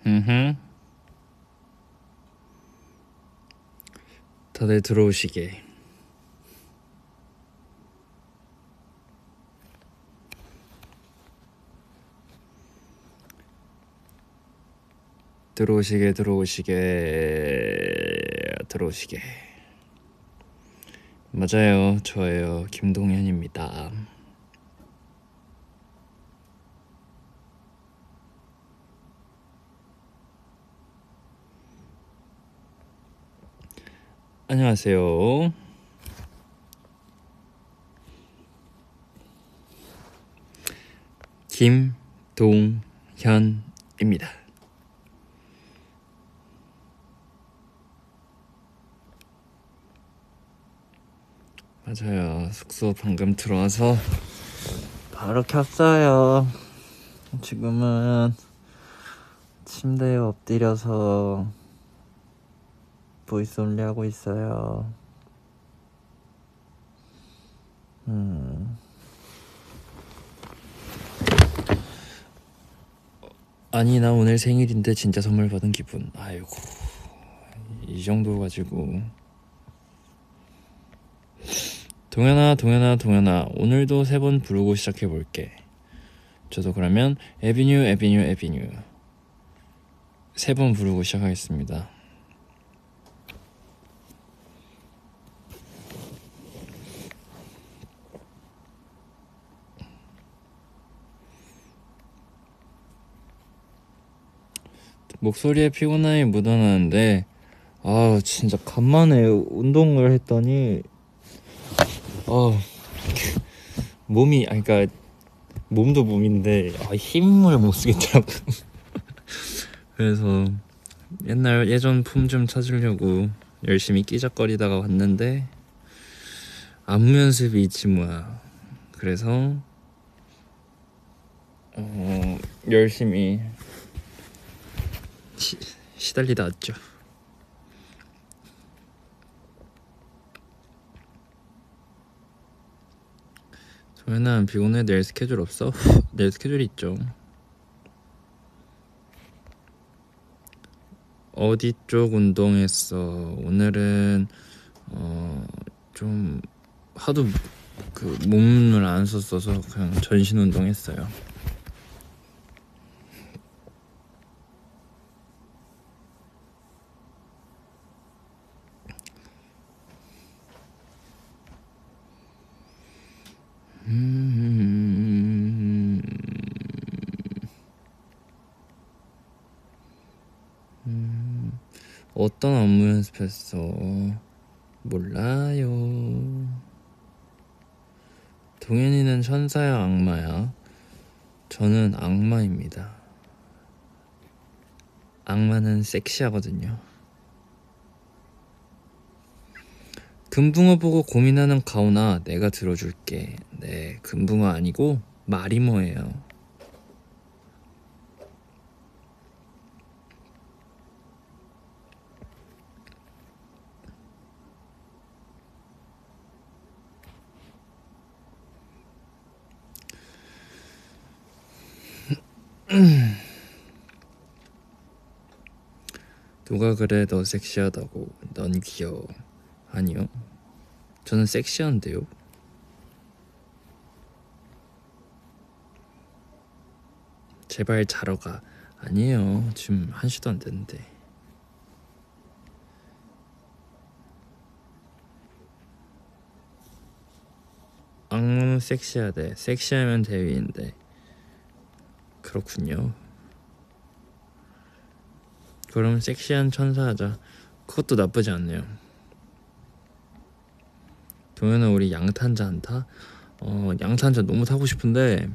음. 다들 들어오시게. 들어오시게. 맞아요. 저예요. 김동현입니다. 안녕하세요. 김동현입니다. 맞아요. 숙소 방금 들어와서 바로 켰어요. 지금은 침대에 엎드려서 보이스 온리 하고 있어요. 아니, 나 오늘 생일인데 진짜 선물 받은 기분. 아이고, 이 정도 가지고. 동현아, 오늘도 3번 부르고 시작해볼게. 저도 그러면 에비뉴 3번 부르고 시작하겠습니다. 목소리에 피곤함이 묻어나는데 진짜 간만에 운동을 했더니 몸이, 그러니까 몸도 몸인데 힘을 못 쓰겠더라고. 그래서 예전 품 좀 찾으려고 열심히 끼적거리다가 왔는데 안무 연습이 있지 뭐야. 그래서 열심히 시달리다 왔죠. 도현아, 비오늘 내일 스케줄 없어? 내일 스케줄 있죠. 어디 쪽 운동했어? 오늘은 좀 하도 그 몸을 안 썼어서 그냥 전신 운동했어요. 어떤 안무 연습했어? 몰라요. 동현이는 천사야, 악마야? 저는 악마입니다. 악마는 섹시하거든요. 금붕어 보고 고민하는 가오나 내가 들어줄게. 네, 금붕어 아니고 마리모예요. 누가 그래 너 섹시하다고. 넌 귀여워. 아니요, 저는 섹시한데요. 제발 자러 가. 아니에요, 지금 1시도 안 됐는데. 악마는 섹시하대. 섹시하면 대위인데. 그렇군요. 그럼 섹시한 천사 하자. 그것도 나쁘지 않네요. 동현아, 우리 양탄자 안 타? 양탄자 너무 타고 싶은데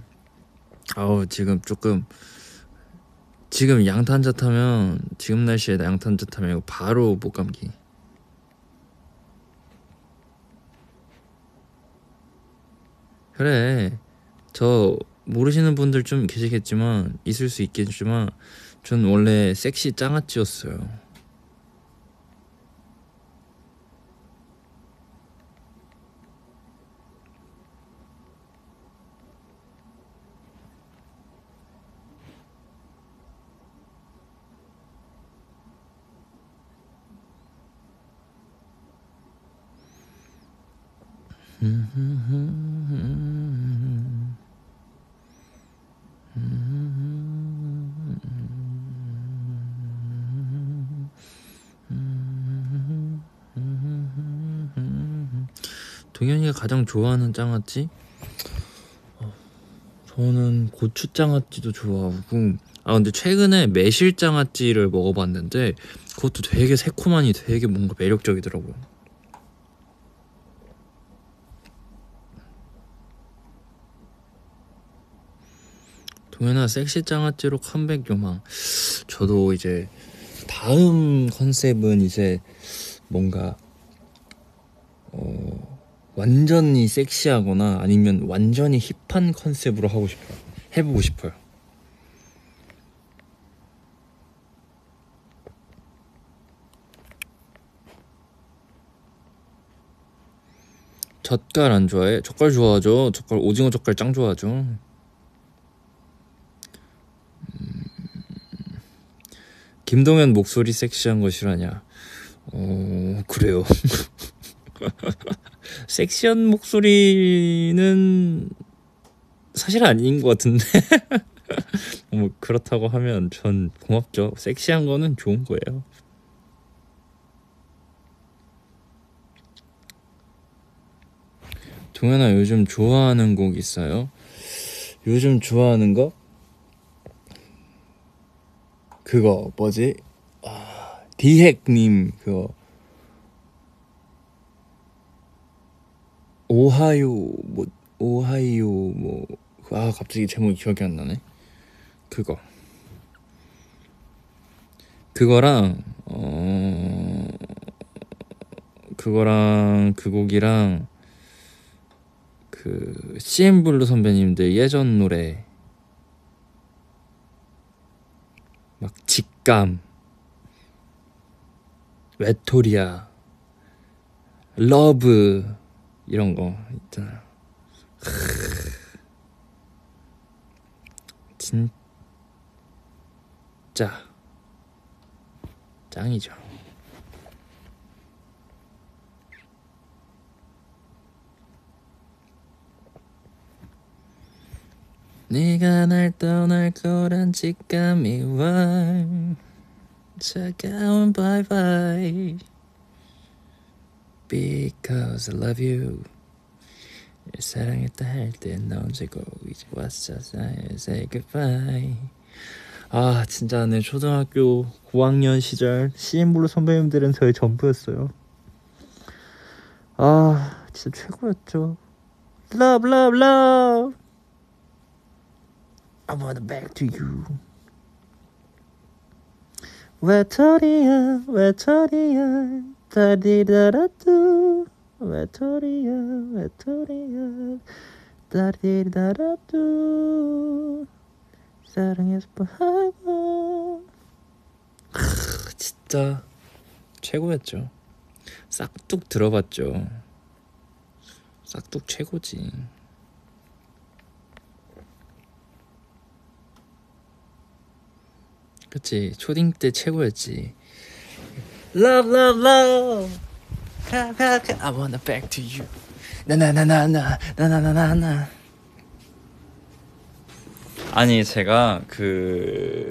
지금 양탄자 타면, 지금 날씨에 양탄자 타면 이거 바로 목 감기. 그래, 저 모르시는 분들 좀 계시겠지만, 있을 수 있겠지만, 전 원래 섹시 짱아찌였어요. 동현이가 가장 좋아하는 장아찌? 저는 고추 장아찌도 좋아하고, 근데 최근에 매실 장아찌를 먹어봤는데 그것도 되게 새콤하니 되게 뭔가 매력적이더라고요. 동현아, 섹시 장아찌로 컴백 요망. 저도 이제 다음 컨셉은 이제 뭔가 완전히 섹시하거나 아니면 완전히 힙한 컨셉으로 하고 싶어요. 해보고 싶어요. 젓갈 안 좋아해? 젓갈 좋아하죠. 젓갈, 오징어 젓갈 짱 좋아하죠. 김동현 목소리 섹시한 거 싫어하냐? 그래요. 섹시한 목소리는 사실 아닌 것 같은데. 뭐 그렇다고 하면 전 고맙죠. 섹시한 거는 좋은 거예요. 동현아, 요즘 좋아하는 곡 있어요? 요즘 좋아하는 거? 그거 뭐지? 디핵님 그거 오하이오 뭐 갑자기 제목이 기억이 안 나네. 그거랑 그거랑 그 곡이랑 그 CN블루 선배님들 예전 노래 막 직감, 외톨이야, 러브 이런 거 있잖아요. 진짜 짱이죠. 네가 날 떠날 거란 직감이 와 차가운 바이바이 Because I love you 사랑했다 할 땐 언제고 이제 왔어 say goodbye. 진짜 내 초등학교 9학년 시절 CN블루 선배님들은 저의 전부였어요. 진짜 최고였죠. Love love love I want it back to you. 외톨이야 외톨이야 다리다라뚜 외톨이야 외톨이야 다리다라뚜 사랑해서 뻔하고. 진짜 최고였죠. 싹둑 들어봤죠. 싹둑 최고지. 그치, 초딩 때 최고였지. Love love love I wanna back to you 나나나나나. 아니 제가 그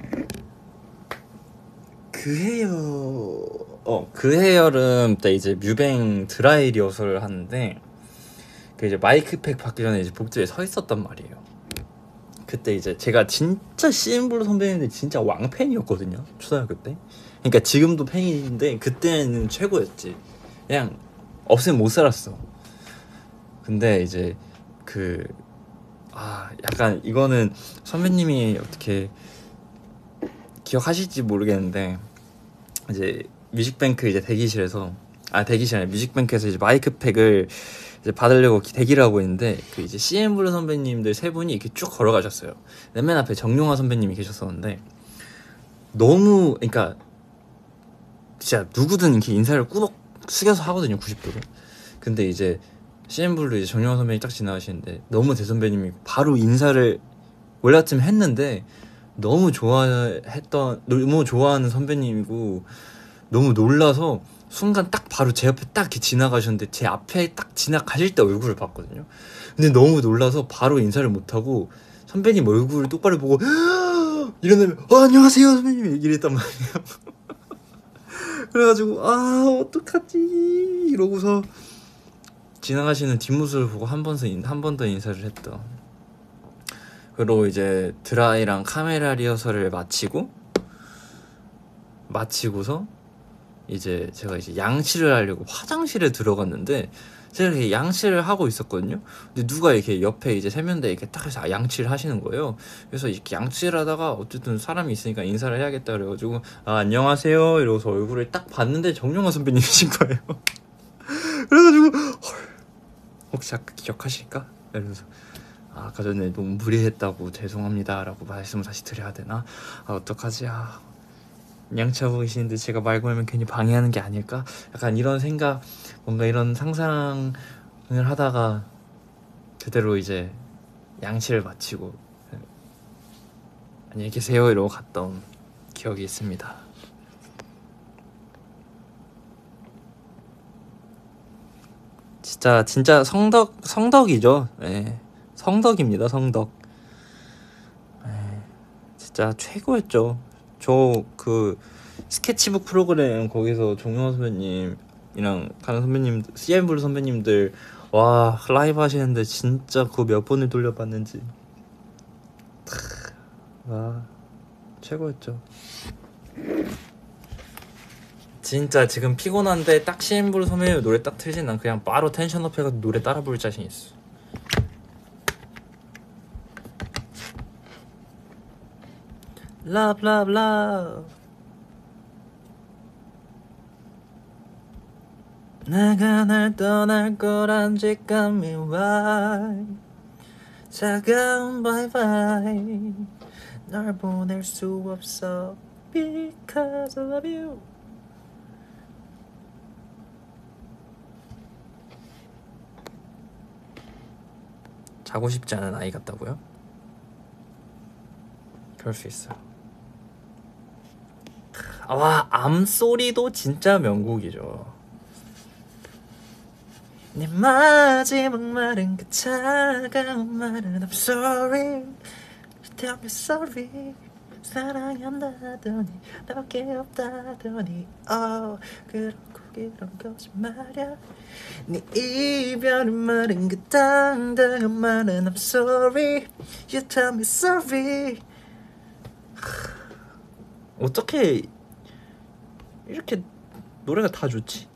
해여름 때 이제 뮤뱅 드라이 리허설을 하는데 그 이제 마이크팩 받기 전에 이제 복도에 서 있었단 말이에요. 그때 이제 제가 진짜 CN블루 선배님들 진짜 왕팬이었거든요, 초등학교 때. 그러니까 지금도 팬인데 그때는 최고였지. 그냥 없으면 못 살았어. 근데 이제 약간 이거는 선배님이 어떻게 기억하실지 모르겠는데 이제 뮤직뱅크 이제 대기실이 아니라 뮤직뱅크에서 이제 마이크팩을 이제 받으려고 대기를 하고 있는데 그 이제 CN블루 선배님들 세 분이 이렇게 쭉 걸어가셨어요. 맨 앞에 정용화 선배님이 계셨었는데 너무, 그러니까 진짜 누구든 이렇게 인사를 꾸벅 숙여서 하거든요, 90도로. 근데 이제 CN블루 이제 정용화 선배님이 딱 지나가시는데 너무 대선배님이 바로 인사를 원래 같으면 했는데 너무 좋아하는 선배님이고 너무 놀라서 순간 딱 바로 제 옆에 딱 이렇게 지나가셨는데 제 앞에 딱 지나가실 때 얼굴을 봤거든요. 근데 너무 놀라서 바로 인사를 못하고 선배님 얼굴을 똑바로 보고 이런 다음에 안녕하세요 선배님 얘기를 했단 말이에요. 그래가지고 어떡하지 이러고서 지나가시는 뒷모습을 보고 한 번 더 인사를 했던. 그리고 이제 드라이랑 카메라 리허설을 마치고서 이제 제가 이제 양치를 하려고 화장실에 들어갔는데 제가 이렇게 양치를 하고 있었거든요. 근데 누가 이렇게 옆에 이제 세면대에 이렇게 딱 해서 양치를 하시는 거예요. 그래서 이렇게 양치를 하다가 어쨌든 사람이 있으니까 인사를 해야겠다 그래가지고 안녕하세요 이러고서 얼굴을 딱 봤는데 정영화 선배님이신 거예요. 그래가지고 혹시 아까 기억하실까? 이러면서 아까 전에 너무 무리했다고 죄송합니다 라고 말씀을 다시 드려야 되나? 어떡하지? 양치하고 계시는데 제가 말 걸면 괜히 방해하는 게 아닐까? 약간 이런 생각, 뭔가 이런 상상을 하다가 그대로 이제 양치를 마치고 안녕히 계세요 이러고 갔던 기억이 있습니다. 진짜 성덕이죠. 네. 성덕입니다. 성덕. 네. 진짜 최고였죠. 저 그 스케치북 프로그램 거기서 종영호 선배님이랑 다른 선배님, CM블루 선배님들 와 라이브 하시는데 진짜 그거 몇 번을 돌려봤는지 와 최고였죠. 진짜 지금 피곤한데 딱 CM블루 선배님 노래 딱 틀진 난 그냥 바로 텐션업 해가지고 노래 따라 부를 자신 있어. Love love love 내가 날 떠날 거란 직감이 why 차가운 bye bye 널 보낼 수 없어 because I love you. 자고 싶지 않은 아이 같다고요? 그럴 수 있어요. 와 암소리도 진짜 명곡이죠. 네 마지막 말은 그 차가운 말은 I'm sorry Tell me sorry 사랑한다더니 나밖에 없다더니 그런 거짓말이야. 네 이별의 말은 그 당당한 말은 I'm sorry You tell me sorry. 어떻게 이렇게 노래가 다 좋지?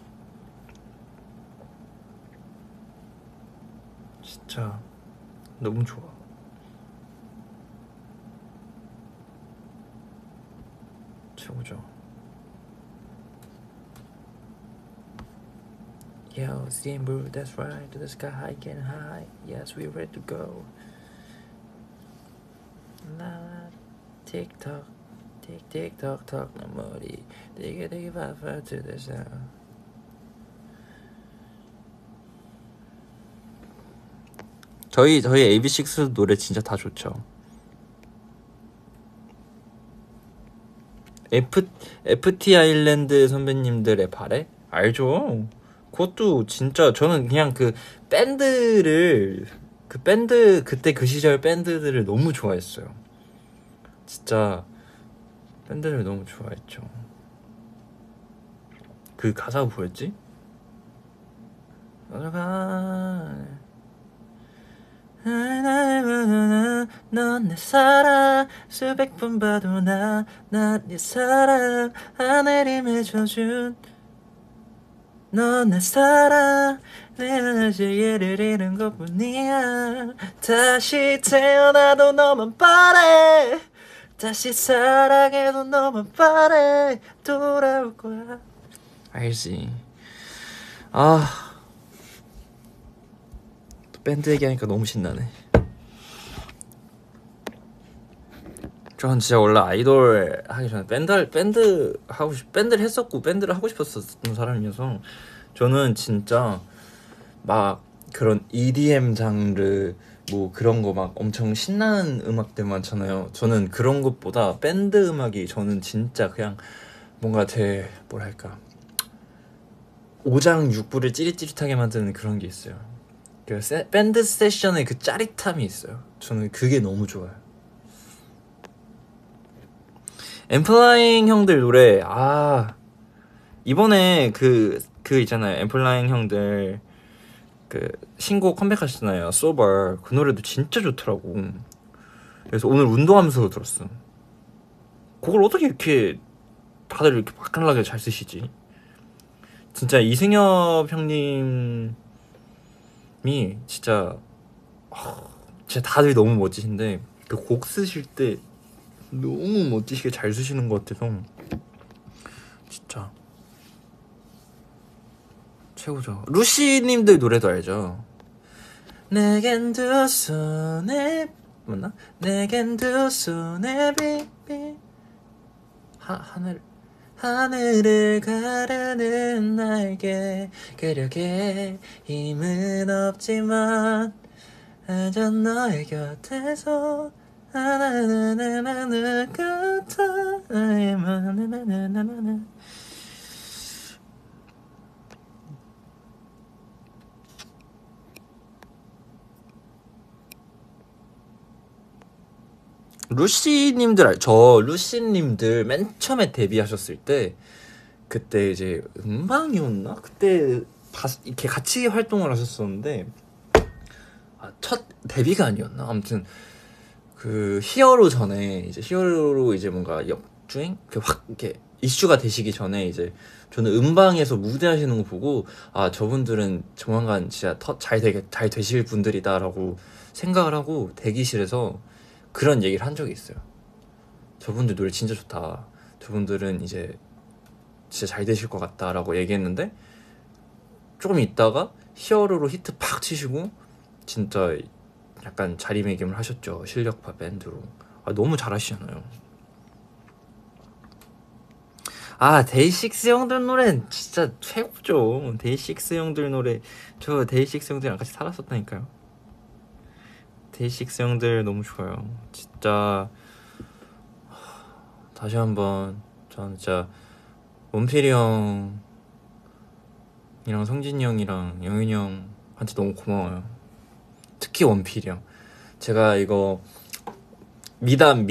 진짜 너무 좋아. 최고죠. Yo, CM블루, that's right. To the sky, getting high. Yes, we're ready to go. 나 틱톡, 틱틱톡톡 내 머리 되게 바빠 to the sound. 저희 AB6 노래 진짜 다 좋죠. FT 아일랜드 선배님들의 발에 알죠. 그것도 진짜 저는 그냥 그 밴드를 그때 그 시절 밴드들을 너무 좋아했어요. 진짜 밴드를 너무 좋아했죠. 그 가사가 뭐였지? 넌 내 사랑 수백 번 봐도 난 네 사랑 하늘이 맺어준 넌 내 사랑 내가 예를 잃은 것뿐이야. 다시 태어나도 너만 바래 다시 사랑해도 너만 바래 돌아올 거야. 알지. 밴드 얘기하니까 너무 신나네. 전 진짜 원래 아이돌 하기 전에 밴드를 했었고 밴드를 하고 싶었었던 사람이어서 저는 진짜 막 그런 EDM 장르 뭐 그런 거 막 엄청 신나는 음악들 많잖아요. 저는 그런 것보다 밴드 음악이 저는 진짜 그냥 뭔가 제 뭐랄까 오장 육부를 찌릿찌릿하게 만드는 그런 게 있어요. 그 밴드 세션의 그 짜릿함이 있어요. 저는 그게 너무 좋아요. 엠플라잉 형들 노래, 이번에 그 있잖아요. 엠플라잉 형들 그 신곡 컴백하셨잖아요. 소버. 그 노래도 진짜 좋더라고. 그래서 오늘 운동하면서 들었어. 그걸 어떻게 이렇게 다들 이렇게 맛깔나게 잘 쓰시지? 진짜 이승엽 형님이 진짜 진짜 다들 너무 멋지신데 그 곡 쓰실 때 너무 멋지시게 잘 쓰시는 것 같아서 진짜 최고죠. 루시님들 노래도 알죠? 내겐 두 손에 맞나? 내겐 두 손에 비비 하늘을 가르는 날개 그력에 힘은 없지만 안전 너의 곁에서 나나나나나나 같아 나나나나나나. 루시님들 저 루시님들 맨 처음에 데뷔하셨을 때 그때 이제 음방이었나? 그때 이렇게 같이 활동을 하셨었는데 첫 데뷔가 아니었나? 아무튼 그 히어로 전에 이제 히어로로 이제 뭔가 역주행 확 이렇게 이슈가 되시기 전에 이제 저는 음방에서 무대하시는 거 보고 저분들은 조만간 진짜 잘 되실 분들이다라고 생각을 하고 대기실에서 그런 얘기를 한 적이 있어요. 저분들 노래 진짜 좋다. 저분들은 이제 진짜 잘 되실 것 같다라고 얘기했는데 조금 있다가 히어로로 히트 팍 치시고 진짜 약간 자리매김을 하셨죠. 실력파 밴드로. 너무 잘하시잖아요. 데이식스 형들 노래는 진짜 최고죠. 데이식스 형들 노래 저 데이식스 형들이랑 같이 살았었다니까요. 데이식스 형들 너무 좋아요. 진짜 다시 한번 저는 진짜 원필이 형이랑 성진이 형이랑 영윤이 형한테 너무 고마워요. 특히 원필이 형. 제가 이거 미담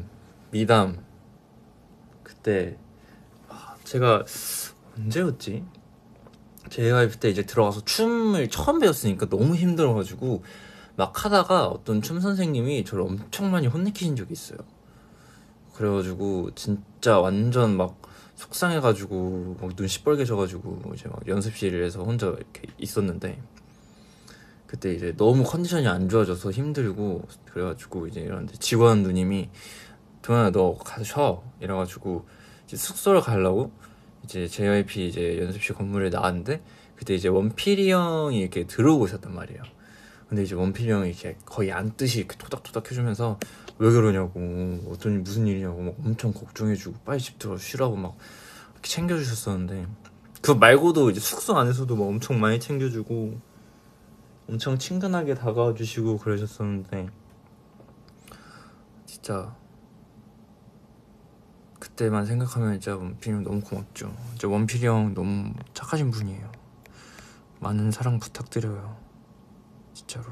그때 제가 언제였지? JYP 때 이제 들어가서 춤을 처음 배웠으니까 너무 힘들어가지고 막 하다가 어떤 춤 선생님이 저를 엄청 많이 혼내키신 적이 있어요. 그래가지고 진짜 완전 막 속상해가지고 막 눈 시뻘개져가지고 이제 막 연습실에서 혼자 이렇게 있었는데 그때 이제 너무 컨디션이 안 좋아져서 힘들고 그래가지고 이제 이런데 직원 누님이 동현아 너 가서 쉬어 이래가지고 이제 숙소를 가려고 이제 JYP 이제 연습실 건물에 나왔는데 그때 이제 원필이 형이 이렇게 들어오고 있었단 말이에요. 근데 이제 원필이 형이 이렇게 거의 앉듯이 이렇게 토닥토닥 해주면서 왜 그러냐고 어떤 무슨 일이냐고 막 엄청 걱정해주고 빨리 집 들어서 쉬라고 막 이렇게 챙겨주셨었는데 그거 말고도 이제 숙소 안에서도 막 엄청 많이 챙겨주고 엄청 친근하게 다가와 주시고 그러셨었는데 진짜 그때만 생각하면 진짜 원필이 형 너무 고맙죠. 진짜 원필이 형 너무 착하신 분이에요. 많은 사랑 부탁드려요. 진짜로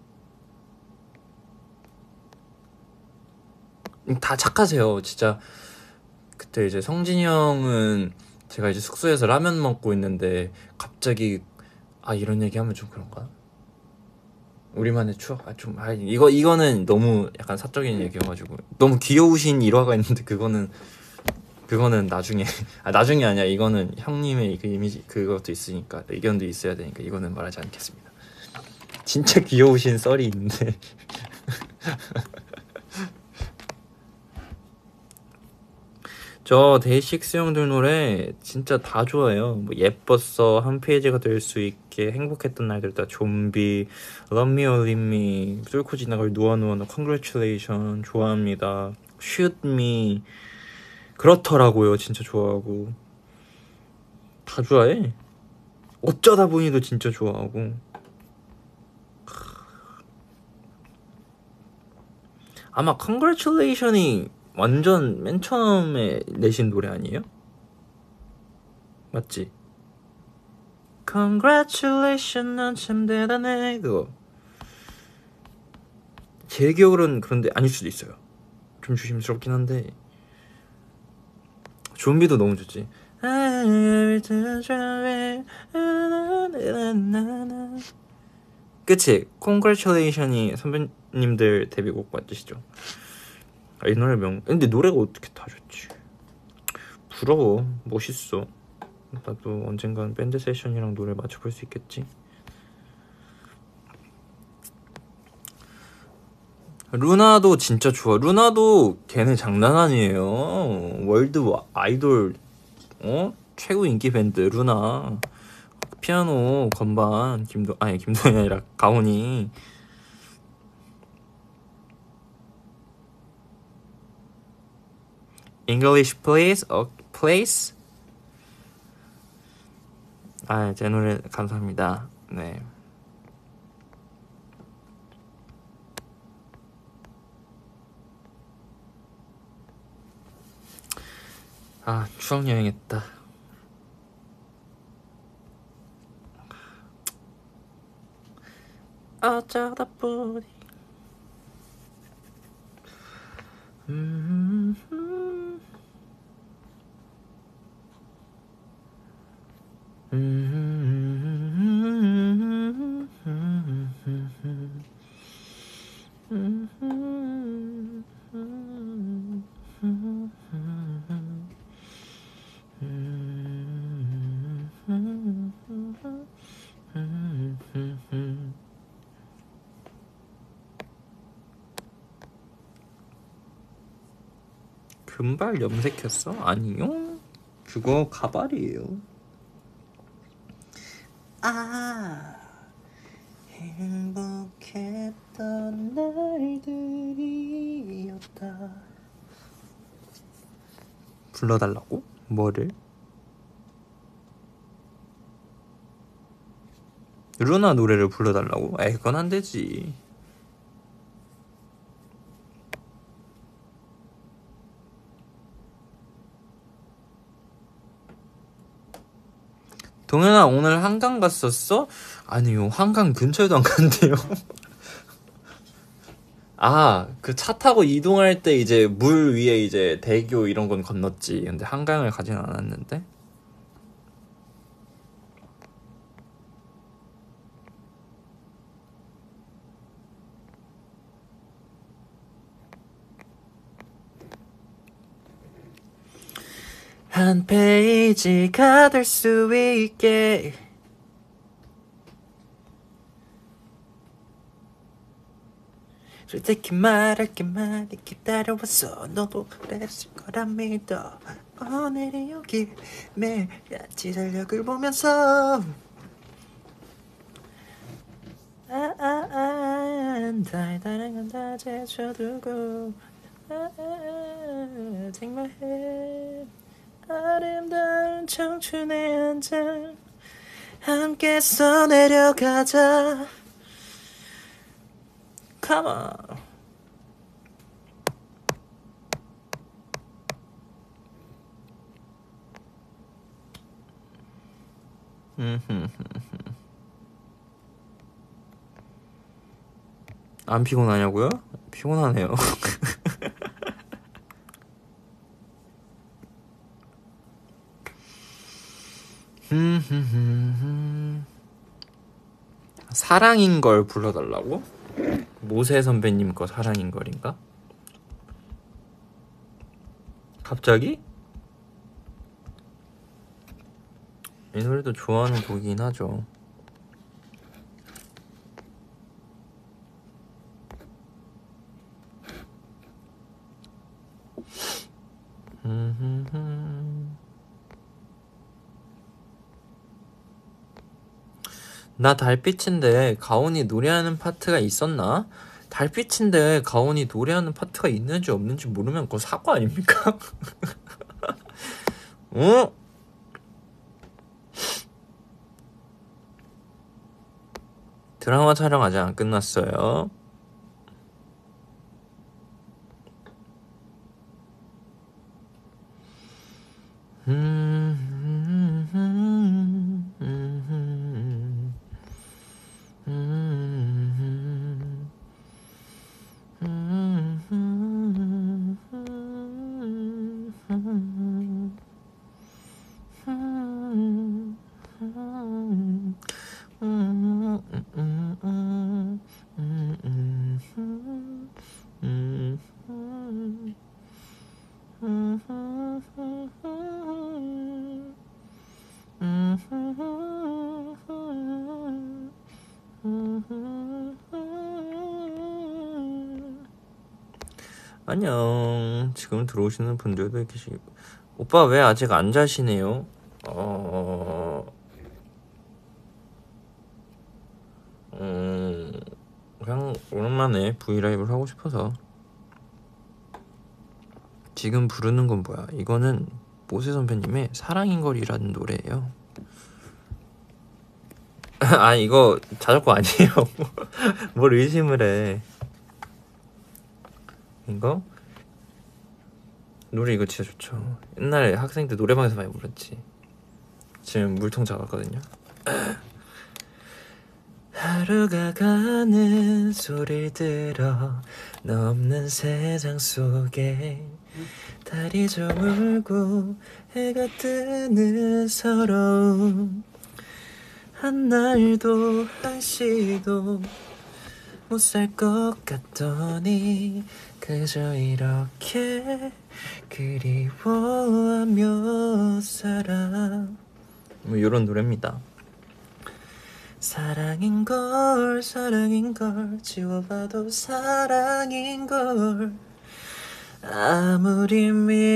다 착하세요. 진짜 그때 이제 성진이 형은 제가 이제 숙소에서 라면 먹고 있는데 갑자기 이런 얘기하면 좀 그런가? 우리만의 추억? 이거는 너무 약간 사적인 얘기여가지고 너무 귀여우신 일화가 있는데 그거는 나중에 나중에 아니야. 이거는 형님의 그 이미지 그것도 있으니까 의견도 있어야 되니까 이거는 말하지 않겠습니다. 진짜 귀여우신 썰이 있는데 저 데이식스 형들 노래 진짜 다 좋아해요. 뭐 예뻤어, 한 페이지가 될 수 있게, 행복했던 날들 다, 좀비, Love Me or Leave Me, 뚫고 지나갈 노아노아, Congratulation 좋아합니다. Shoot Me 그렇더라고요. 진짜 좋아하고 다 좋아해. 어쩌다 보니도 진짜 좋아하고. 아마 Congratulation이 완전 맨 처음에 내신 노래 아니에요? 맞지? Congratulations 넌 참 대단해. 그거 제 기억으로는 그런데 아닐 수도 있어요. 좀 조심스럽긴 한데 좀비도 너무 좋지. 그치? Congratulations이 선배님들 데뷔곡 맞으시죠? 이 노래 근데 노래가 어떻게 다 좋지? 부러워. 멋있어. 나도 언젠간 밴드 세션이랑 노래 맞춰볼 수 있겠지? 루나도 진짜 좋아. 루나도 걔네 장난 아니에요. 월드 아이돌 최고 인기 밴드 루나. 피아노 건반 김도현이 아니라 가온이. English please. Please. 제 노래 감사합니다. 네. 추억 여행했다. 어쩌다 보니 금발 염색했어? 아니요. 그거 가발이에요. 행복했던 날들이었다. 불러달라고? 뭐를? 루나 노래를 불러달라고? 그건 안 되지. 동현아 오늘 한강 갔었어? 아니요, 한강 근처에도 안 갔는데요. 그 차 타고 이동할 때 이제 물 위에 이제 대교 이런 건 건넜지. 근데 한강을 가진 않았는데. 한 페이지가 될 수 있게 솔직히 말할게 많이 기다려왔어. 너도 그랬을 거란 믿어. 오늘이 여기 매일같이 달력을 보면서 달달한 건 다 제쳐두고 Take my hand 아름다운 청춘의 한 장 함께 써내려가자. Come on. 안 피곤하냐고요? 피곤하네요. 사랑인 걸 불러달라고? 모세 선배님 거 사랑인 걸인가? 갑자기? 이 노래도 좋아하는 곡이긴 하죠. 나 달빛인데 가온이 노래하는 파트가 있었나? 달빛인데 가온이 노래하는 파트가 있는지 없는지 모르면 그거 사고 아닙니까? 어? 드라마 촬영 아직 안 끝났어요. 안녕. 지금 들어오시는 분들도 계시고. 오빠 왜 아직 안 자시네요? 그냥 오랜만에 브이라이브를 하고 싶어서. 지금 부르는 건 뭐야? 이거는 모세 선배님의 사랑인걸이라는 노래예요. 아 이거 자전거 아니에요. 뭘 의심을 해. 이거? 노래 이거 진짜 좋죠. 옛날에 학생 때 노래방에서 많이 불렀지. 지금 물통 잡았거든요. 하루가 가는 소리 들어 너 없는 세상 속에 달이 저물고 해가 뜨는 서러움 한날도 한시도 못 살 것 같더니 그저 이렇게 그리워하며 살아. 뭐 이런 노래입니다. 사랑인걸 사랑인걸 지워봐도 사랑인걸 아무리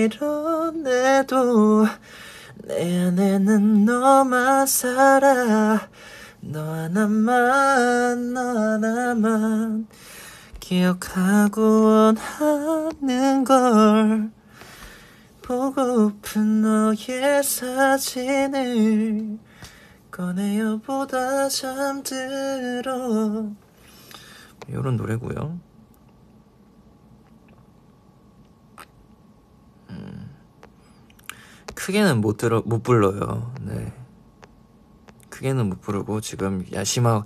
밀어내도 내 안에는 너만 살아 너 하나만 기억하고 원하는 걸 보고픈 너의 사진을 꺼내어보다 잠들어. 이런 노래고요. 크게는 못 불러요. 네. 크게는 못 부르고 지금 야심한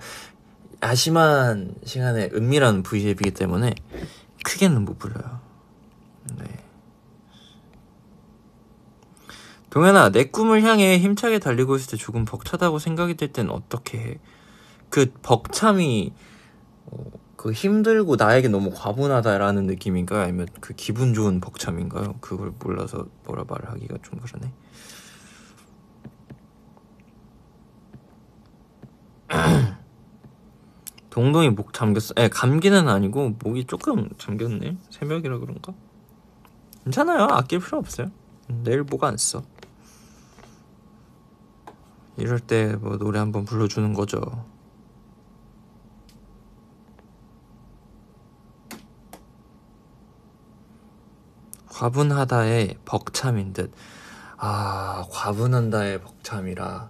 시간에 은밀한 V앱이기 때문에 크게는 못 불러요. 네. 동현아, 내 꿈을 향해 힘차게 달리고 있을 때 조금 벅차다고 생각이 들 땐 어떻게 해? 그 벅참이 그 힘들고 나에게 너무 과분하다라는 느낌인가요? 아니면 그 기분 좋은 벅참인가요? 그걸 몰라서 뭐라 말을 하기가 좀 그러네. 동동이 목 잠겼어. 감기는 아니고 목이 조금 잠겼네. 새벽이라 그런가? 괜찮아요. 아낄 필요 없어요. 내일 목 안 써. 이럴 때 뭐 노래 한번 불러주는 거죠. 과분하다의 벅참인 듯. 아, 과분한다의 벅참이라.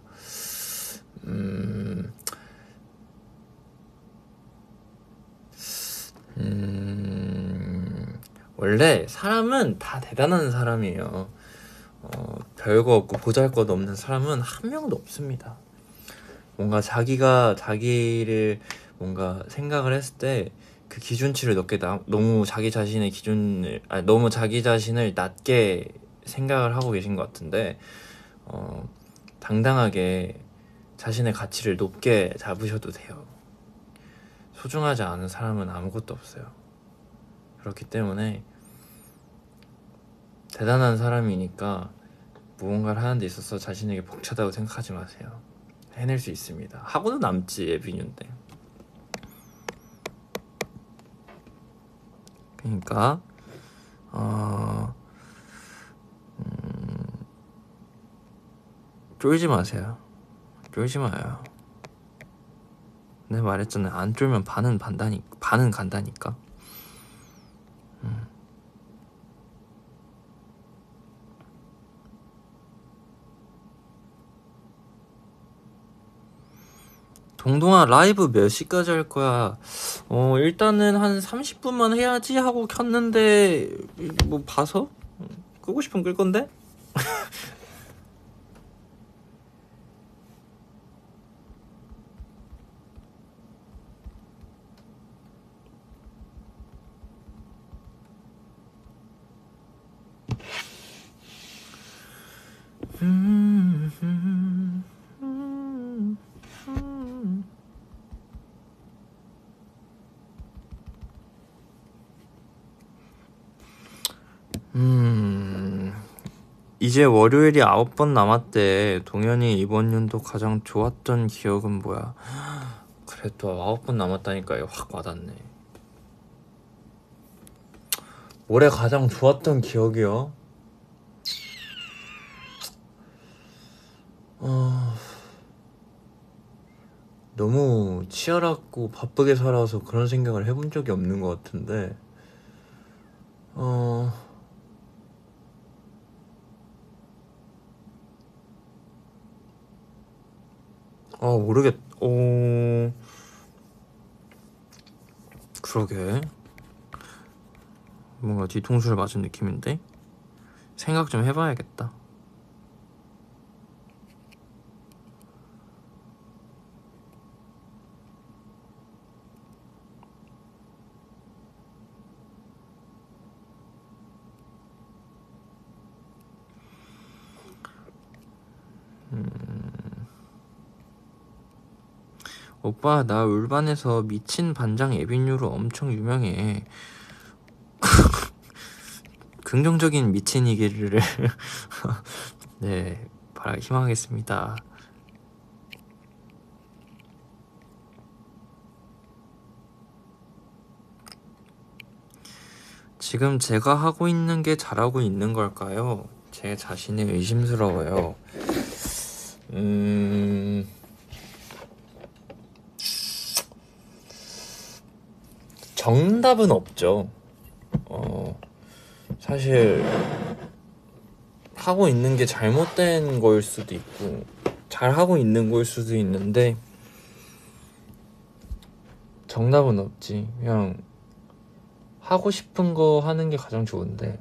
원래 사람은 다 대단한 사람이에요. 별거 없고 보잘것 없는 사람은 한 명도 없습니다. 뭔가 자기가 자기를 뭔가 생각을 했을 때 그 기준치를 너무 자기 자신의 기준을 너무 자기 자신을 낮게 생각을 하고 계신 것 같은데 당당하게 자신의 가치를 높게 잡으셔도 돼요. 소중하지 않은 사람은 아무것도 없어요. 그렇기 때문에 대단한 사람이니까 무언가를 하는 데 있어서 자신에게 벅차다고 생각하지 마세요. 해낼 수 있습니다. 하고는 남지 예비뉴인데. 그러니까 쫄지 마세요. 쫄지 마요. 내가 말했잖아요. 안 쫄면 반은 간다니까. 동동아, 라이브 몇 시까지 할 거야? 일단은 한 30분만 해야지 하고 켰는데 뭐 봐서 끄고 싶으면 끌 건데? 이제 월요일이 9번 남았대. 동현이 이번 연도 가장 좋았던 기억은 뭐야? 그래, 또 9번 남았다니까 확 와닿네. 올해 가장 좋았던 기억이요? 너무 치열하고 바쁘게 살아서 그런 생각을 해본 적이 없는 것 같은데 그러게 뭔가 뒤통수를 맞은 느낌인데 생각 좀 해봐야겠다. 오빠 나 울반에서 미친 반장 에비뉴로 엄청 유명해. 긍정적인 미친이기를 네 희망하겠습니다. 지금 제가 하고 있는 게 잘하고 있는 걸까요? 제 자신이 의심스러워요. 정답은 없죠. 사실 하고 있는 게 잘못된 거일 수도 있고 잘 하고 있는 거일 수도 있는데 정답은 없지. 그냥 하고 싶은 거 하는 게 가장 좋은데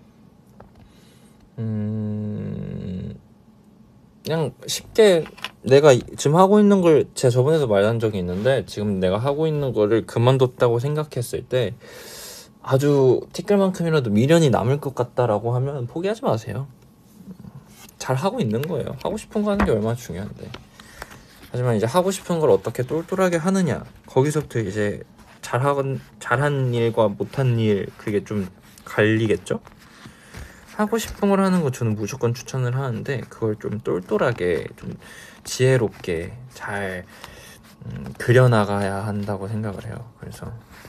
그냥 쉽게 내가 지금 하고 있는 걸 제가 저번에도 말한 적이 있는데 지금 내가 하고 있는 거를 그만뒀다고 생각했을 때 아주 티끌만큼이라도 미련이 남을 것 같다라고 하면 포기하지 마세요. 잘 하고 있는 거예요. 하고 싶은 거 하는 게 얼마나 중요한데. 하지만 이제 하고 싶은 걸 어떻게 똘똘하게 하느냐, 거기서부터 이제 잘한 일과 못한 일, 그게 좀 갈리겠죠? 하고 싶은 걸 하는 거 저는 무조건 추천을 하는데 그걸 좀 똘똘하게 좀 지혜롭게 잘 그려나가야 한다고 생각을 해요. 그래서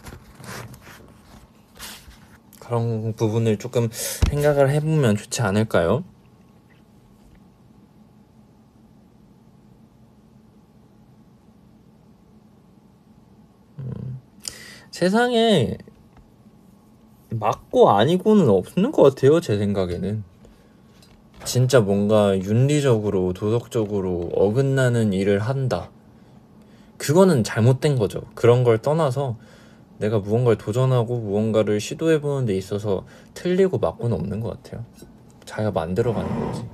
그런 부분을 조금 생각을 해보면 좋지 않을까요? 세상에 맞고 아니고는 없는 것 같아요. 제 생각에는 진짜 뭔가 윤리적으로 도덕적으로 어긋나는 일을 한다, 그거는 잘못된 거죠. 그런 걸 떠나서 내가 무언가를 도전하고 무언가를 시도해보는 데 있어서 틀리고 맞고는 없는 것 같아요. 자기가 만들어가는 거지.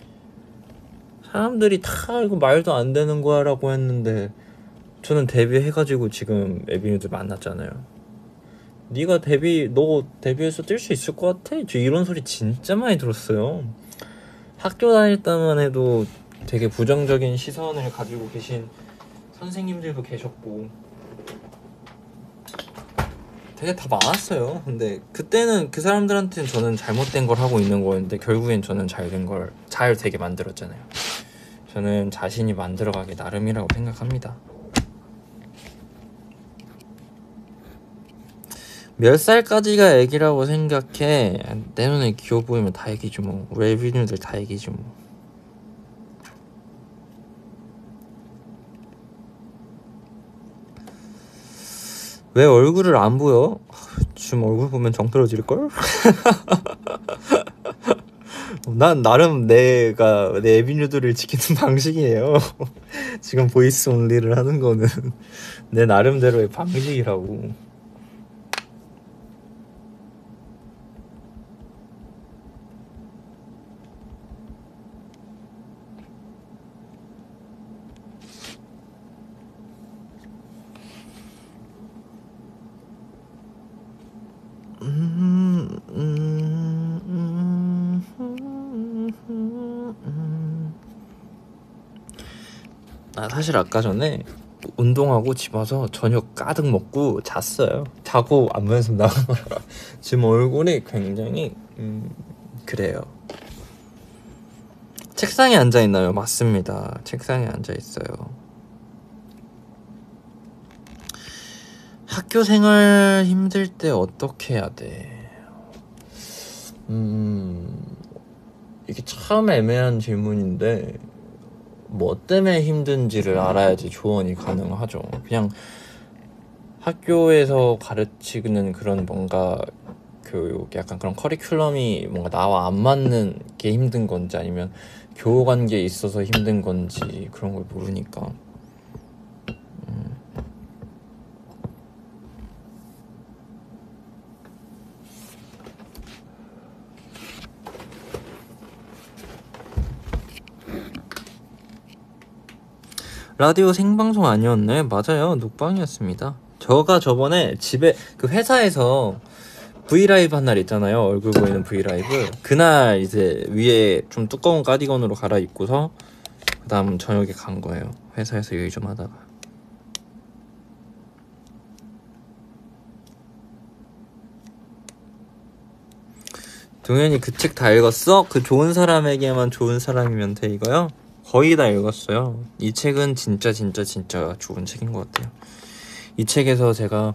사람들이 다 이거 말도 안 되는 거야 라고 했는데 저는 데뷔해가지고 지금 에비뉴들 만났잖아요. 너 데뷔해서 뛸 수 있을 것 같아? 저 이런 소리 진짜 많이 들었어요. 학교 다닐 때만 해도 되게 부정적인 시선을 가지고 계신 선생님들도 계셨고 되게 다 많았어요. 근데 그때는 그 사람들한테는 저는 잘못된 걸 하고 있는 거였는데 결국엔 저는 잘된 걸 잘 되게 만들었잖아요. 저는 자신이 만들어가기 나름이라고 생각합니다. 몇 살까지가 애기라고 생각해? 내 눈에 귀여워 보이면 다 애기지 뭐. 우리 에비뉴들 다 애기지 뭐. 왜 얼굴을 안 보여? 지금 얼굴 보면 정 떨어질걸? 난 나름 내 에비뉴들을 지키는 방식이에요. 지금 보이스 온리를 하는 거는 내 나름대로의 방식이라고. 사실 아까 전에 운동하고 집 와서 저녁 가득 먹고 잤어요. 자고 안무 연습 나간 거라 지금 얼굴이 굉장히 그래요. 책상에 앉아있나요? 맞습니다. 책상에 앉아있어요. 학교 생활 힘들 때 어떻게 해야 돼? 이게 참 애매한 질문인데 뭐 때문에 힘든지를 알아야지 조언이 가능하죠. 그냥 학교에서 가르치는 그런 뭔가 교육, 약간 그런 커리큘럼이 뭔가 나와 안 맞는 게 힘든 건지 아니면 교우 관계에 있어서 힘든 건지 그런 걸 모르니까. 라디오 생방송 아니었네? 맞아요, 녹방이었습니다. 저가 저번에 집에 그 회사에서 브이라이브 한 날 있잖아요, 얼굴 보이는 브이라이브. 그날 이제 위에 좀 두꺼운 카디건으로 갈아입고서 그 다음 저녁에 간 거예요. 회사에서 일 좀 하다가. 동현이 그 책 다 읽었어? 그 좋은 사람에게만 좋은 사람이면 돼, 이거요? 거의 다 읽었어요. 이 책은 진짜 좋은 책인 것 같아요. 이 책에서 제가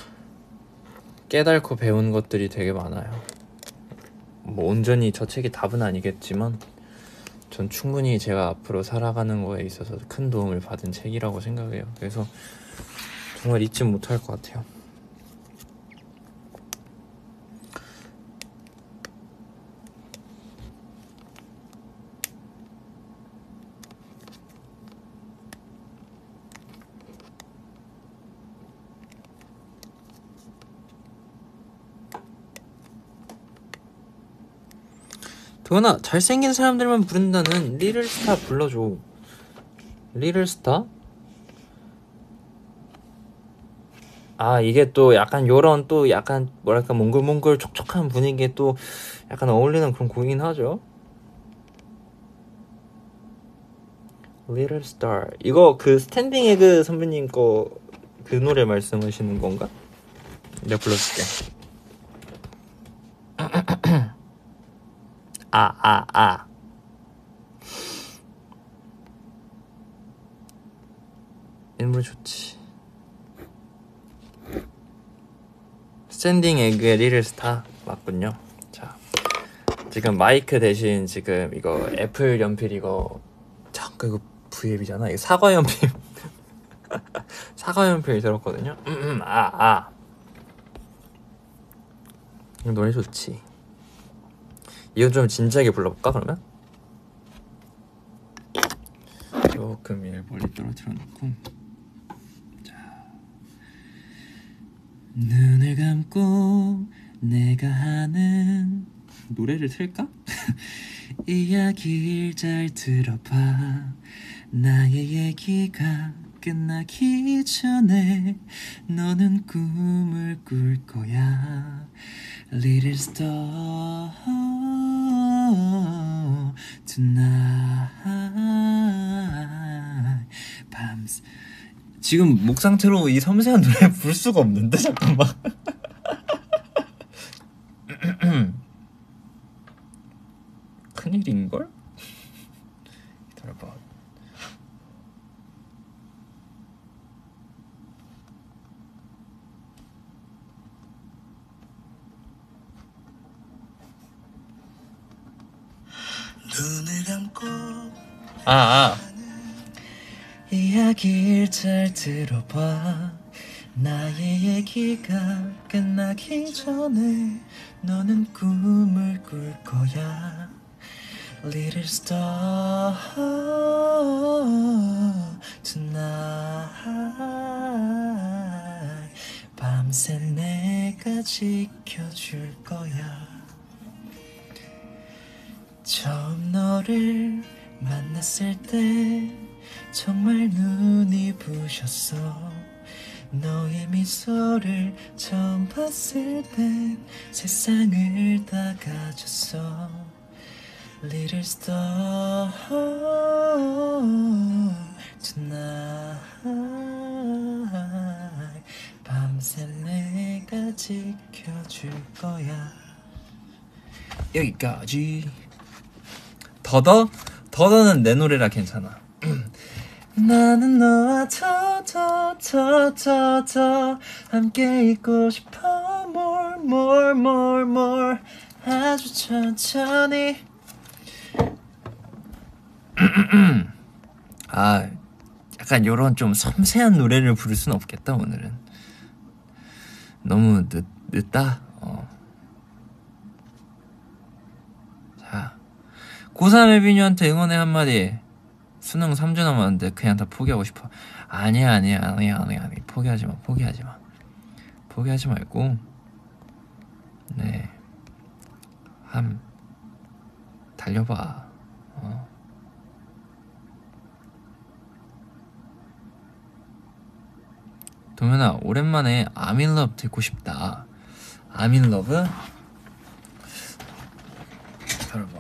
깨달고 배운 것들이 되게 많아요. 뭐 온전히 저 책이 답은 아니겠지만 전 충분히 제가 앞으로 살아가는 거에 있어서 큰 도움을 받은 책이라고 생각해요. 그래서 정말 잊지 못할 것 같아요. 도현아, 잘생긴 사람들만 부른다는 리틀스타 불러줘. 리틀스타? 아, 이게 또 약간 요런 또 약간 뭐랄까 몽글몽글 촉촉한 분위기에 또 약간 어울리는 그런 곡이긴 하죠. Little Star. 이거 그 스탠딩 에그 선배님 거 그 노래 말씀하시는 건가? 내가 불러줄게. 이 노래 좋지. 스탠딩 에그의 리틀 스타 맞군요. 자, 지금 마이크 대신 지금 이거 애플 연필 이거 잠깐 이거 V앱이잖아. 이거 사과 연필 사과 연필 들었거든요. 이 노래 좋지. 이거 좀 진지하게 불러볼까 그러면? 조금 얘를 멀리 떨어뜨려 놓고. 자, 눈을 감고 내가 하는 노래를 틀까? 이야기를 잘 들어봐. 나의 얘기가 끝나기 전에 너는 꿈을 꿀 거야. Little star tonight. 밤새 지금 목 상태로 이 섬세한 노래 부를 수가 없는데 잠깐만. 큰일인걸? 기다려봐. 눈을 감고 이야기를 잘 들어봐. 나의 얘기가 끝나기 전에 너는 꿈을 꿀 거야. Little star tonight. 밤새 내가 지켜줄 거야. 처음 너를 만났을 때 정말 눈이 부셨어. 너의 미소를 처음 봤을 땐 세상을 다 가졌어. Little star tonight. 밤새 내가 지켜줄 거야. 여기까지. 더더는 내 노래라 괜찮아. 나는 너와 더 함께 있고 싶어. more 아주 천천히. 아, 약간 요런 좀 섬세한 노래를 부를 순 없겠다. 오늘은 너무 늦다. 자, 고3 혜빈이한테 응원의 한마디. 수능 3주 남았는데 그냥 다 포기하고 싶어. 아니야. 포기하지 말고, 네, 달려봐. 동현아, 오랜만에 I'm in love 듣고 싶다. I'm in love? 기다려봐.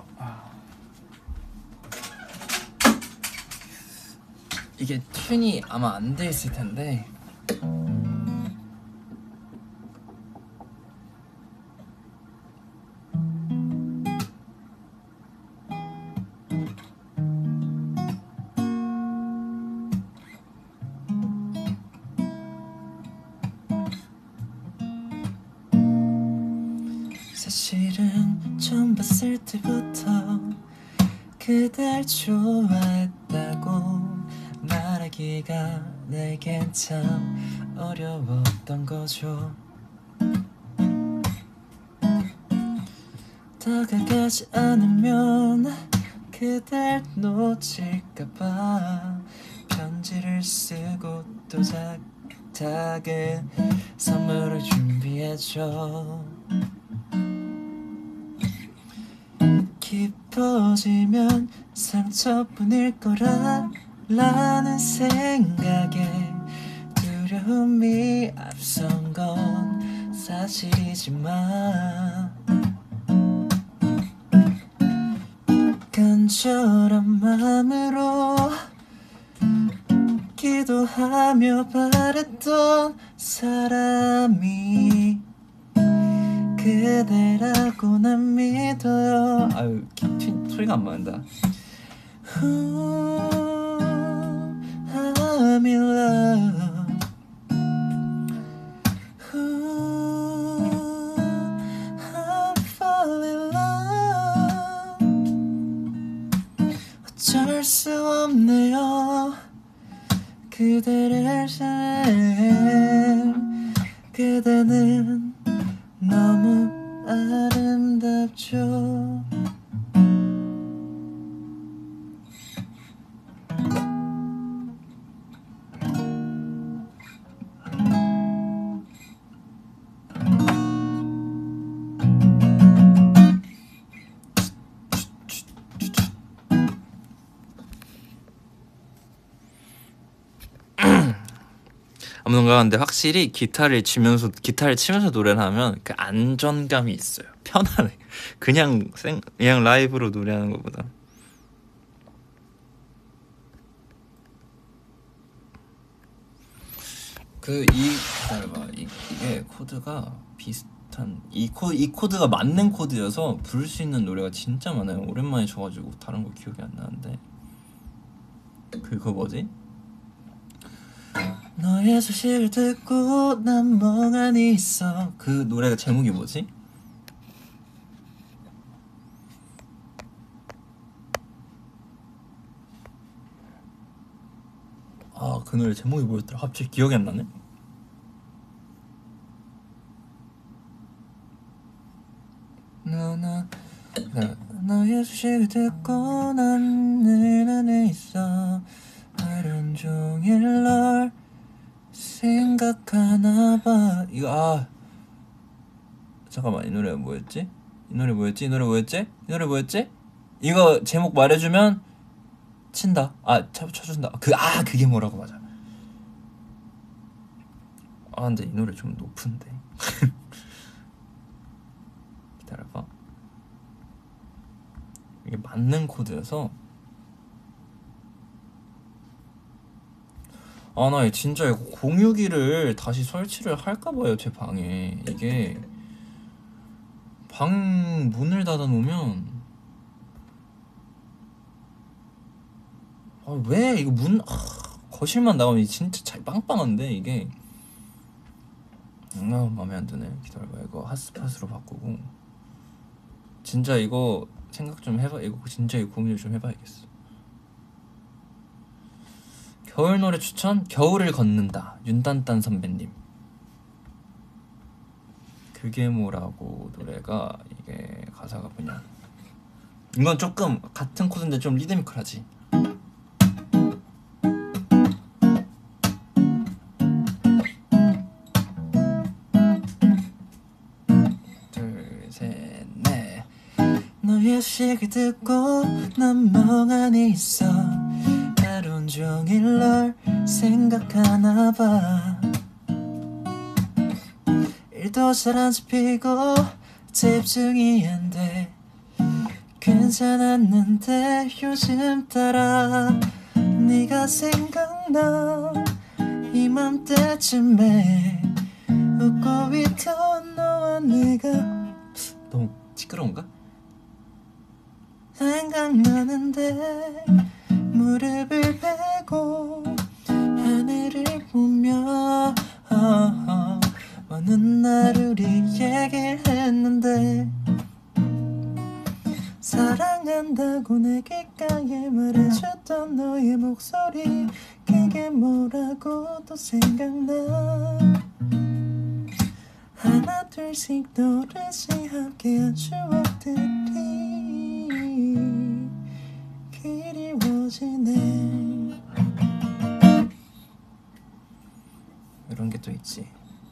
이게 튠이 아마 안 돼 있을 텐데. 사실은 처음 봤을 때부터 그댈 좋아했다고 말하기가 내겐 참 어려웠던 거죠. 다가가지 않으면 그댈 놓칠까봐 편지를 쓰고 또 작은 선물을 준비했죠. 깊어지면 상처뿐일 거라는 생각에 두려움이 앞선 건 사실이지만 간절한 마음으로 기도하며 바랬던 사람이 그대라고 난 믿어요. 아유, 소리가 안 맞는다. I'm in love. I'm falling in love. 어쩔 수 없네요. 그대를 사랑해. 그대는 너무 아름답죠. 아무튼가 근데 확실히 기타를 치면서 노래를 하면 그 안정감이 있어요. 편안해. 그냥 라이브로 노래하는 것보다. 기다려봐. 이게 코드가 비슷한 이 코드가 맞는 코드여서 부를 수 있는 노래가 진짜 많아요. 오랜만에 쳐가지고 다른 거 기억이 안 나는데 그거 뭐지? 너의 소식을 듣고 난 멍하니 있어. 그 노래가 제목이 뭐지? 아, 그 노래 제목이 뭐였더라? 갑자기 기억이 안 나네? 너의 소식을 듣고 난 늘 안에 있어. 하루 종일 널 생각하나봐. 이거 잠깐만, 이 노래가 뭐였지? 이거 제목 말해주면 친다. 쳐준다. 그게 뭐라고. 맞아. 근데 이 노래 좀 높은데. 기다려봐. 이게 맞는 코드여서. 나 진짜 이거 공유기를 다시 설치를 할까봐요. 제 방에 이게 방 문을 닫아놓으면 왜 이거 거실만 나오면 진짜 잘 빵빵한데 이게 마음에 안 드네. 기다려봐. 이거 핫스팟으로 바꾸고 진짜 이거 생각 좀 해봐. 이거 진짜 이거 고민을 좀 해봐야겠어. 겨울 노래 추천? 겨울을 걷는다, 윤딴딴 선배님. 그게 뭐라고 노래가, 이게 가사가 뭐냐, 이건 조금 같은 코드인데 좀 리드미컬하지. 둘, 셋, 넷. 너의 시를 듣고 난 멍하니 있어. 하루 종일 널 생각하나 봐. 일도 잘 안 잡히고 집중이 안 돼. 괜찮았는데 요즘 따라 네가 생각나. 이맘때쯤에 웃고 있던 너와 내가. 너무 시끄러운가? 생각나는데 무릎을 베고 하늘을 보며 어느 날 우리 얘기했는데 사랑한다고 내 귓가에 말해줬던 너의 목소리, 그게 뭐라고 또 생각나. 하나 둘씩 노릇이 함께한 추억들이 그리워지네. 이런 게 또 있지.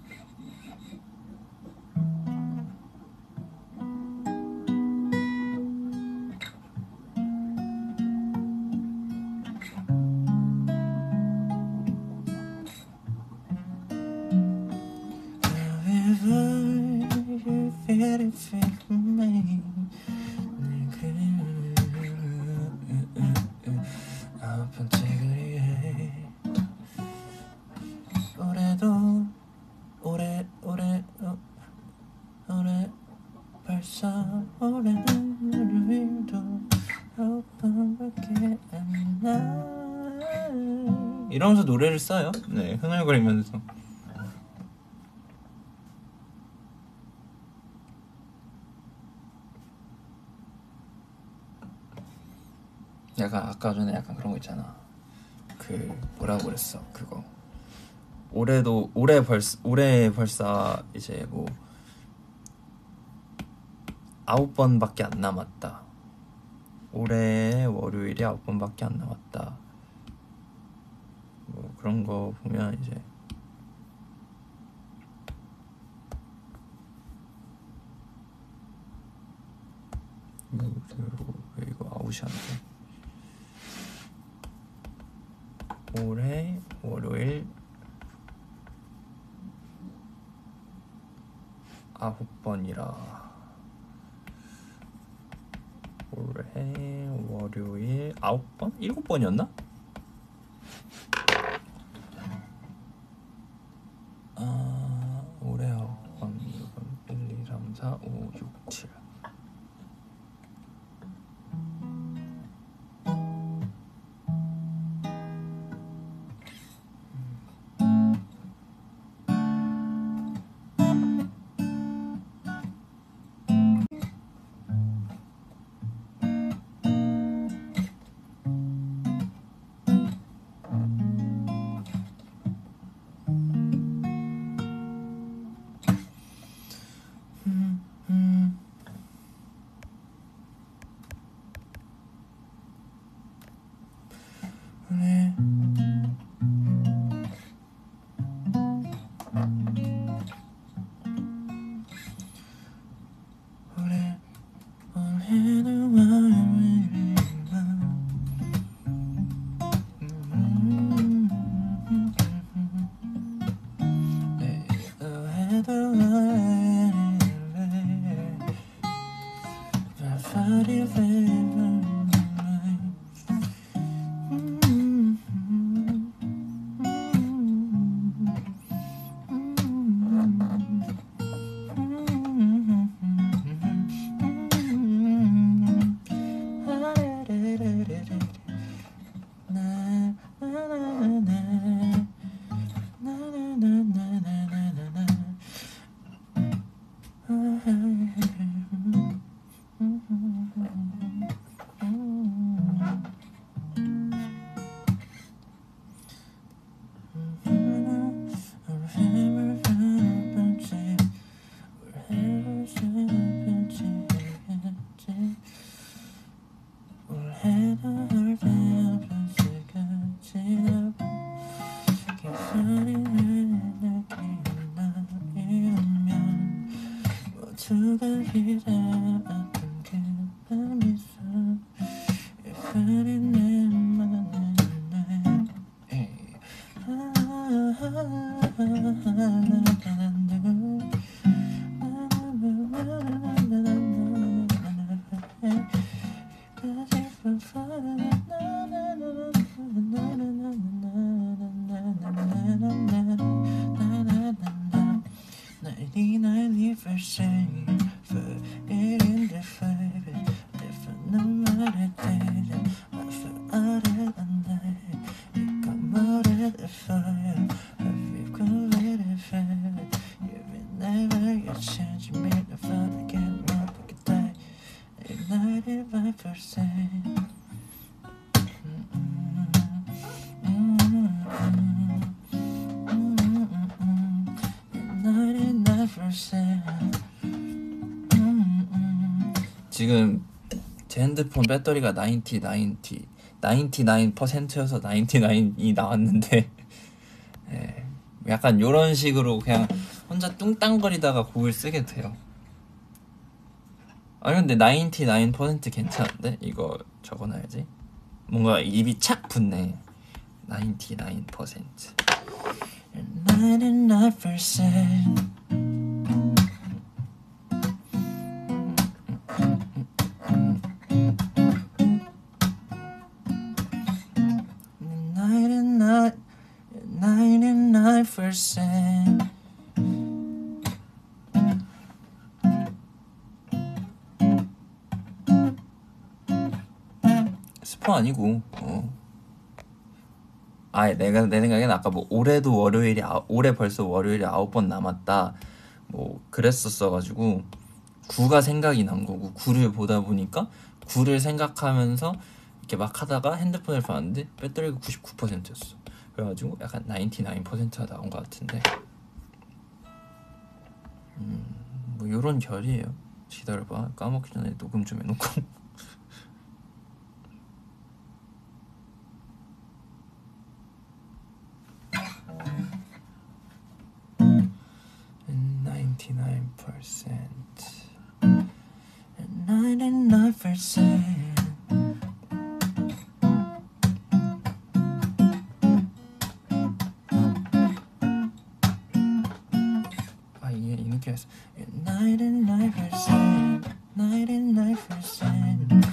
아픈 찌그리에 올해도 올해 벌써 올해는 일요일도 9번밖에 안 나. 이러면서 노래를 써요. 네, 흥얼거리면서. 약간 아까 전에 약간 그런 거 있잖아. 그 뭐라고 그랬어 그거. 올해 벌써 이제 뭐 9번밖에 안 남았다. 올해 월요일이 9번밖에 안 남았다. 뭐 그런 거 보면 이제 왜 이거 아웃이 안 돼? 올해 월요일 9번이라. 올해 월요일 9번? 7번이었나? 올해 9번 1, 2, 3, 4, 5, 6, 7. 95%. 지금 제 핸드폰 배터리가 99%여서 99이 나왔는데 예, 약간 요런 식으로 그냥 혼자 뚱땅거리다가 곡을 쓰게 돼요. 아니 근데 99% 괜찮은데? 이거 적어놔야지. 뭔가 입이 착 붙네. 99%. 99%. 스포 아니고 내 생각엔 아까 뭐 올해도 월요일이 올해 벌써 월요일이 9번 남았다 뭐 그랬었어가지고 9가 생각이 난 거고 9를 보다 보니까 9를 생각하면서 이렇게 막 하다가 핸드폰을 봤는데 배터리가 99%였어. 그래가지고 약간 99%가 나온 것 같은데 뭐 요런 결이에요. 기다려봐. 까먹기 전에 녹음 좀 해놓고. And 99%. 이게 이 느낌이었어. 99%. 99%.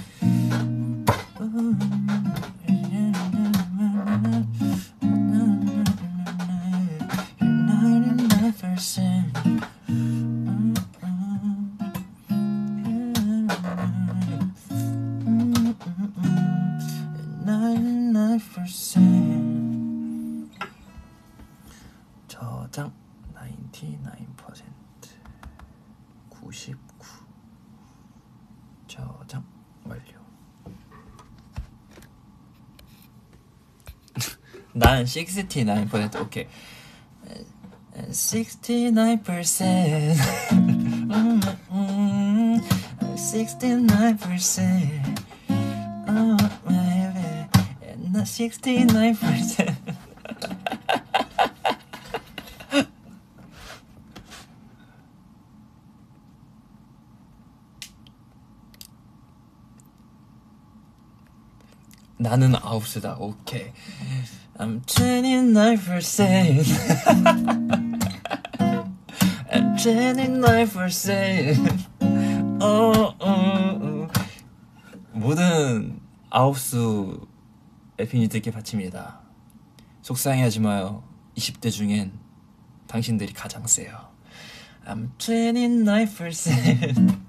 저장 99% 99 저장 완료. 난 69% 오케이. 69% 69% baby 나 69% 나는 아홉수다. 오케이. I'm 29%. I'm 29%. 모든 아홉수 에피니들께 바칩니다. 속상해하지 마요. 20대 중엔 당신들이 가장 세요. I'm 29%.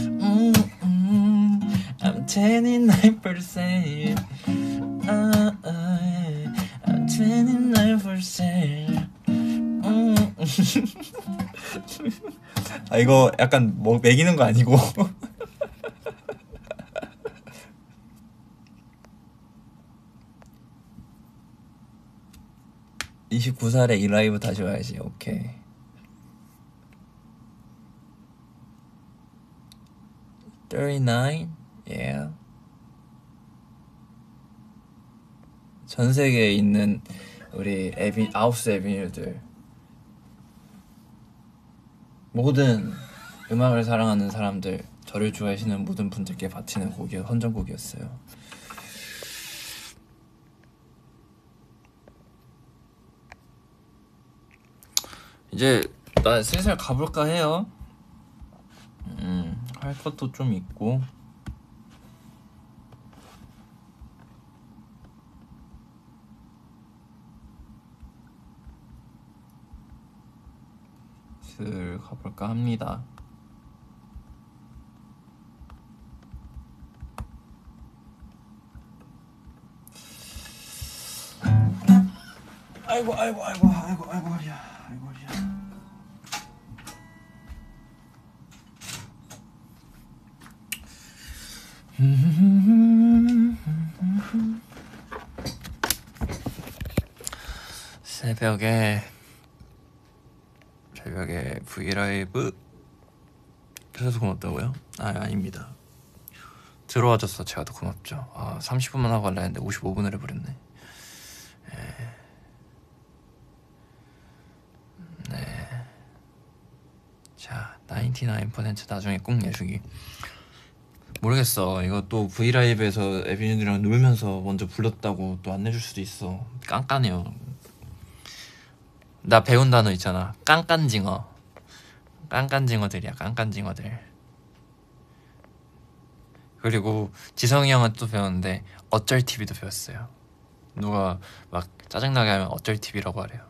I'm 29%. I'm 29%. 이거 약간 뭐 매기는 거 아니고. 29살에 이 라이브 다시 와야지. 오케이. Yeah. 전 세계에 있는 우리 아홉수 에비뉴들 모든 음악을 사랑하는 사람들, 저를 좋아하시는 모든 분들께 바치는 헌정곡이었어요. 이제 나 슬슬 가볼까 해요. 할 것도 좀 있고. 슬 가볼까 합니다. 아이고 허리야. 아이고 허리야. 새벽에 브이라이브 그래서 고맙다고요? 아닙니다. 들어와줘서 제가 더 고맙죠. 30분만 하고 갈라 했는데 55분을 해버렸네. 네. 자, 99% 나중에 꼭 내주기. 모르겠어. 이거 또 브이라이브에서 에비뉴들이랑 놀면서 먼저 불렀다고 또 안 내줄 수도 있어. 깐깐해요. 나 배운 단어 있잖아. 깐깐징어. 깐깐징어들이야. 깐깐징어들. 그리고 지성이 형은 또 배웠는데 어쩔 TV도 배웠어요. 누가 막 짜증나게 하면 어쩔 TV라고 하래요.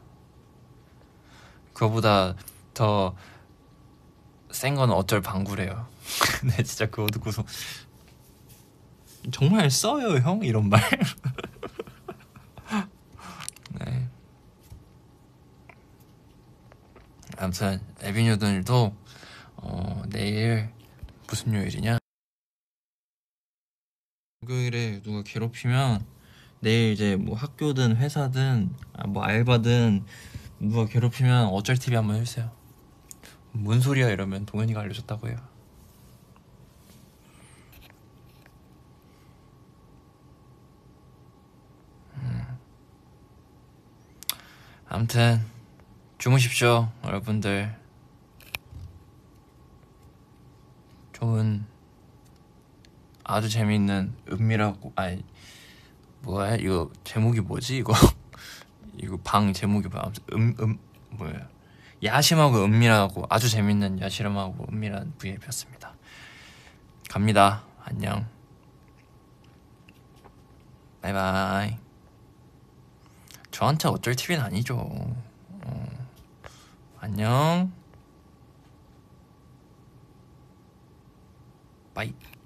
그거보다 더 센 건 어쩔 방구래요. 근데 진짜 그거 듣고서 정말 써요 형? 이런 말. 네. 아무튼 에비뉴들도 내일 무슨 요일이냐? 목요일에 누가 괴롭히면 내일 이제 뭐 학교든 회사든 뭐 알바든 누가 괴롭히면 어쩔 TV 한번 해주세요. 뭔 소리야 이러면 동현이가 알려줬다고 해요. 아무튼 주무십시오 여러분들. 좋은 아주 재미있는 은밀하고 뭐야 이거 제목이 뭐지 이거. 이거 방 제목이 뭐야. 아무튼 뭐야 야심하고 은밀하고 아주 재밌는 야심하고 은밀한 V앱이었습니다. 갑니다. 안녕. 바이바이. 저한테 어쩔 TV는 아니죠. 안녕. 바이.